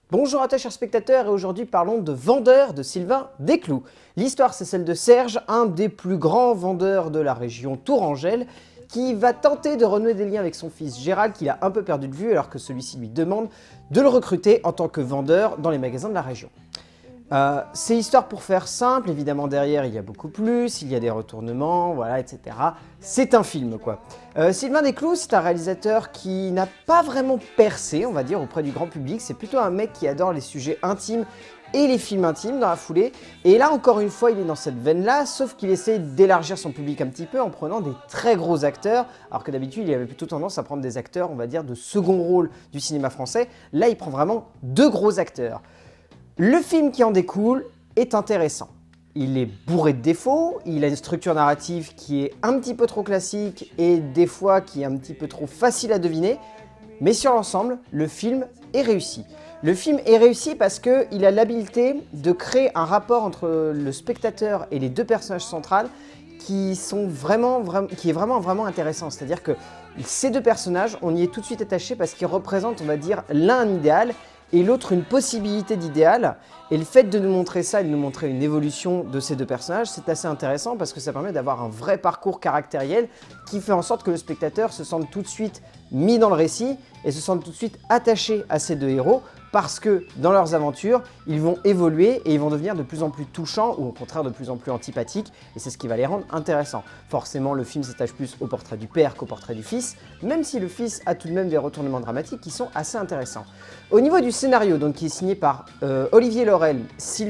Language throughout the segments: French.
Bonjour à toi chers spectateurs et aujourd'hui parlons de Vendeur de Sylvain Desclous. L'histoire c'est celle de Serge, un des plus grands vendeurs de la région Tourangelle, qui va tenter de renouer des liens avec son fils Gérald qu'il a un peu perdu de vue alors que celui-ci lui demande de le recruter en tant que vendeur dans les magasins de la région. C'est histoire pour faire simple, évidemment derrière il y a beaucoup plus, il y a des retournements, voilà, etc. C'est un film quoi. Sylvain Desclous, c'est un réalisateur qui n'a pas vraiment percé, on va dire, auprès du grand public. C'est plutôt un mec qui adore les sujets intimes et les films intimes dans la foulée. Et là, encore une fois, il est dans cette veine-là, sauf qu'il essaie d'élargir son public un petit peu en prenant des très gros acteurs, alors que d'habitude, il avait plutôt tendance à prendre des acteurs, on va dire, de second rôle du cinéma français. Là, il prend vraiment deux gros acteurs. Le film qui en découle est intéressant. Il est bourré de défauts, il a une structure narrative qui est un petit peu trop classique et des fois qui est un petit peu trop facile à deviner, mais sur l'ensemble, le film est réussi. Le film est réussi parce qu'il a l'habileté de créer un rapport entre le spectateur et les deux personnages centraux qui est vraiment intéressant. C'est-à-dire que ces deux personnages, on y est tout de suite attaché parce qu'ils représentent, on va dire, l'un un idéal et l'autre une possibilité d'idéal. Et le fait de nous montrer ça et de nous montrer une évolution de ces deux personnages, c'est assez intéressant parce que ça permet d'avoir un vrai parcours caractériel qui fait en sorte que le spectateur se sente tout de suite mis dans le récit et se sente tout de suite attaché à ces deux héros parce que dans leurs aventures, ils vont évoluer et ils vont devenir de plus en plus touchants ou au contraire de plus en plus antipathiques et c'est ce qui va les rendre intéressants. Forcément, le film s'attache plus au portrait du père qu'au portrait du fils, même si le fils a tout de même des retournements dramatiques qui sont assez intéressants. Au niveau du scénario, donc, qui est signé par Olivier Laurel,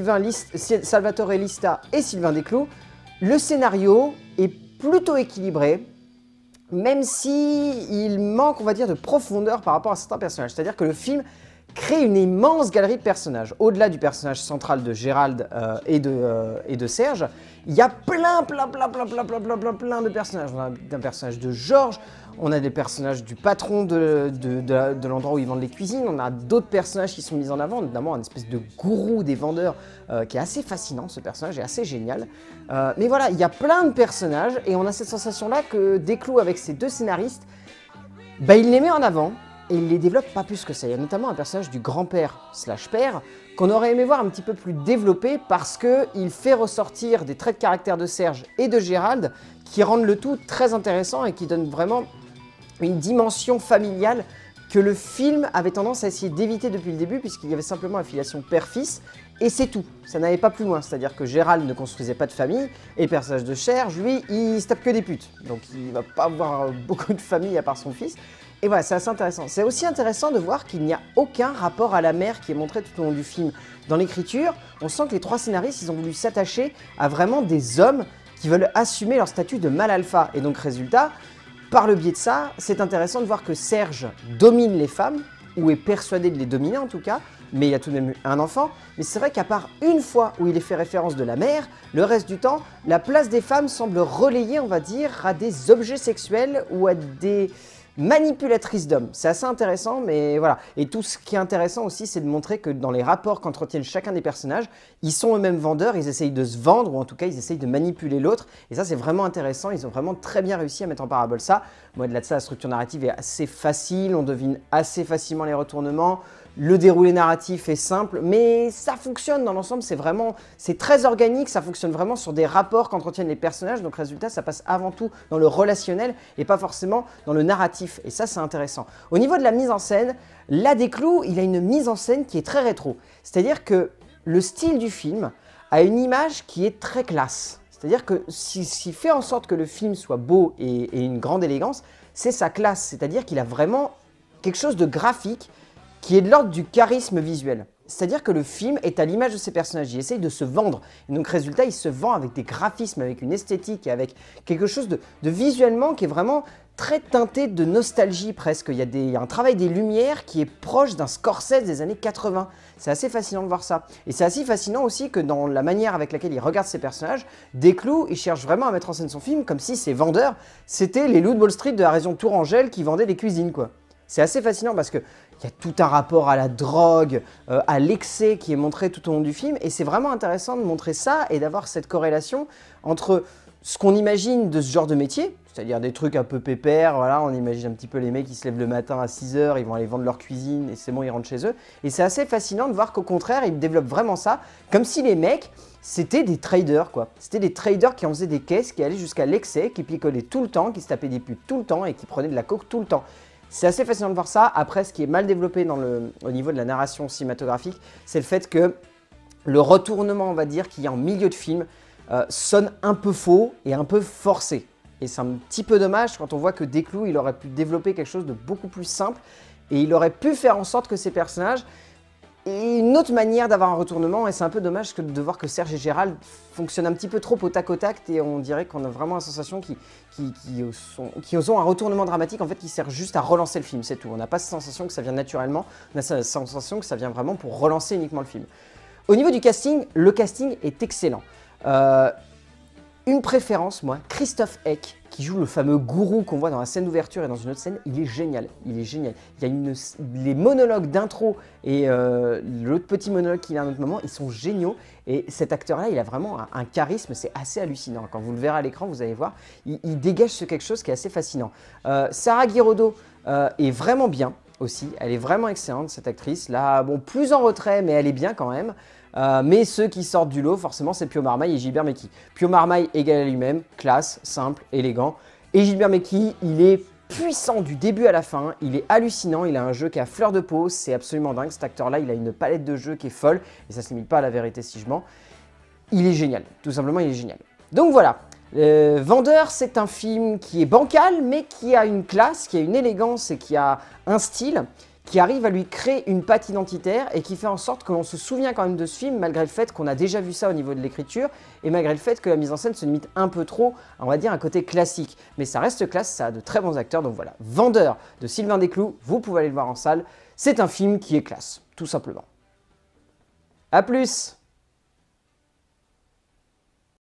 Salvatore Lista et Sylvain Desclous, le scénario est plutôt équilibré, même si il manque, on va dire, de profondeur par rapport à certains personnages. C'est-à-dire que le film crée une immense galerie de personnages. Au-delà du personnage central de Gérald et de Serge, il y a plein de personnages. On a un personnage de Georges, on a des personnages du patron de l'endroit où ils vendent les cuisines, on a d'autres personnages qui sont mis en avant, notamment un espèce de gourou des vendeurs qui est assez fascinant, ce personnage est assez génial. Mais voilà, il y a plein de personnages et on a cette sensation-là que Desclous, avec ses deux scénaristes, il les met en avant. Et il les développe pas plus que ça. Il y a notamment un personnage du grand-père slash père qu'on aurait aimé voir un petit peu plus développé parce qu'il fait ressortir des traits de caractère de Serge et de Gérald qui rendent le tout très intéressant et qui donnent vraiment une dimension familiale que le film avait tendance à essayer d'éviter depuis le début puisqu'il y avait simplement la filiation père-fils et c'est tout. Ça n'allait pas plus loin. C'est-à-dire que Gérald ne construisait pas de famille et le personnage de Serge, lui, il se tape que des putes. Donc il va pas avoir beaucoup de famille à part son fils. Et voilà, c'est assez intéressant. C'est aussi intéressant de voir qu'il n'y a aucun rapport à la mère qui est montré tout au long du film. Dans l'écriture, on sent que les trois scénaristes, ils ont voulu s'attacher à vraiment des hommes qui veulent assumer leur statut de mâle alpha. Et donc, résultat, par le biais de ça, c'est intéressant de voir que Serge domine les femmes, ou est persuadé de les dominer en tout cas, mais il a tout de même eu un enfant. Mais c'est vrai qu'à part une fois où il est fait référence de la mère, le reste du temps, la place des femmes semble relayée, on va dire, à des objets sexuels ou à des manipulatrice d'hommes. C'est assez intéressant, mais voilà. Et tout ce qui est intéressant aussi, c'est de montrer que dans les rapports qu'entretiennent chacun des personnages, ils sont eux-mêmes vendeurs, ils essayent de se vendre, ou en tout cas, ils essayent de manipuler l'autre. Et ça, c'est vraiment intéressant. Ils ont vraiment très bien réussi à mettre en parabole ça. Bon, au-delà de ça, la structure narrative est assez facile, on devine assez facilement les retournements. Le déroulé narratif est simple, mais ça fonctionne dans l'ensemble, c'est très organique, ça fonctionne vraiment sur des rapports qu'entretiennent les personnages, donc résultat, ça passe avant tout dans le relationnel et pas forcément dans le narratif, et ça, c'est intéressant. Au niveau de la mise en scène, là, Desclous, il a une mise en scène qui est très rétro, c'est-à-dire que le style du film a une image qui est très classe, c'est-à-dire que ce qui fait en sorte que le film soit beau et une grande élégance, c'est sa classe, c'est-à-dire qu'il a vraiment quelque chose de graphique qui est de l'ordre du charisme visuel. C'est-à-dire que le film est à l'image de ses personnages, il essaye de se vendre. Et donc résultat, il se vend avec des graphismes, avec une esthétique, et avec quelque chose de visuellement qui est vraiment très teinté de nostalgie presque. Il y a un travail des lumières qui est proche d'un Scorsese des années 80. C'est assez fascinant de voir ça. Et c'est assez fascinant aussi que dans la manière avec laquelle il regarde ses personnages, Desclous, il cherche vraiment à mettre en scène son film comme si ses vendeurs, c'était les loups de Wall Street de la région Tourangelle qui vendaient des cuisines, quoi. C'est assez fascinant parce qu'il y a tout un rapport à la drogue, à l'excès qui est montré tout au long du film. Et c'est vraiment intéressant de montrer ça et d'avoir cette corrélation entre ce qu'on imagine de ce genre de métier, c'est-à-dire des trucs un peu pépères, voilà, on imagine un petit peu les mecs qui se lèvent le matin à 6 h, ils vont aller vendre leur cuisine et c'est bon, ils rentrent chez eux. Et c'est assez fascinant de voir qu'au contraire, ils développent vraiment ça, comme si les mecs, c'était des traders quoi. C'était des traders qui en faisaient des caisses, qui allaient jusqu'à l'excès, qui picolaient tout le temps, qui se tapaient des putes tout le temps et qui prenaient de la coke tout le temps. C'est assez fascinant de voir ça. Après, ce qui est mal développé au niveau de la narration cinématographique, c'est le fait que le retournement, on va dire, qu'il y a en milieu de film, sonne un peu faux et un peu forcé. Et c'est un petit peu dommage quand on voit que Desclous, il aurait pu développer quelque chose de beaucoup plus simple et il aurait pu faire en sorte que ces personnages aient une autre manière d'avoir un retournement. Et c'est un peu dommage de voir que Serge et Gérald fonctionnent un petit peu trop au tac au tac et on dirait qu'on a vraiment la sensation qu'ils ont un retournement dramatique en fait qui sert juste à relancer le film, c'est tout. On n'a pas cette sensation que ça vient naturellement, on a cette sensation que ça vient vraiment pour relancer uniquement le film. Au niveau du casting, le casting est excellent. Une préférence, moi, Christophe Eck, qui joue le fameux gourou qu'on voit dans la scène d'ouverture et dans une autre scène, il est génial, il est génial. Il y a les monologues d'intro et l'autre petit monologue qu'il a à un autre moment, ils sont géniaux. Et cet acteur-là, il a vraiment un charisme, c'est assez hallucinant. Quand vous le verrez à l'écran, vous allez voir, il dégage quelque chose qui est assez fascinant. Sarah Guiraudot est vraiment bien aussi, elle est vraiment excellente cette actrice. Là, bon, plus en retrait, mais elle est bien quand même. Mais ceux qui sortent du lot, forcément, c'est Pio Marmaille et Gilbert Mecchi. Pio Marmaille égal à lui-même, classe, simple, élégant. Et Gilbert Mecchi, il est puissant du début à la fin, il est hallucinant, il a un jeu qui est à fleur de peau, c'est absolument dingue. Cet acteur-là, il a une palette de jeux qui est folle, et ça ne se limite pas à la vérité si je mens. Il est génial, tout simplement, il est génial. Donc voilà, Vendeur, c'est un film qui est bancal, mais qui a une classe, qui a une élégance et qui a un style, qui arrive à lui créer une patte identitaire et qui fait en sorte que l'on se souvient quand même de ce film, malgré le fait qu'on a déjà vu ça au niveau de l'écriture, et malgré le fait que la mise en scène se limite un peu trop, on va dire, un côté classique. Mais ça reste classe, ça a de très bons acteurs, donc voilà. Vendeur de Sylvain Desclous, vous pouvez aller le voir en salle, c'est un film qui est classe, tout simplement. A plus!